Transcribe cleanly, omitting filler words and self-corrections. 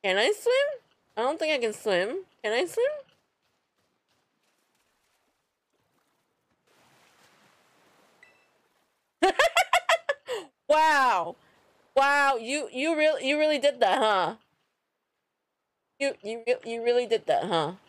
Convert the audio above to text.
Can I swim? I don't think I can swim. Can I swim? Wow. Wow, you really did that, huh? You really did that, huh?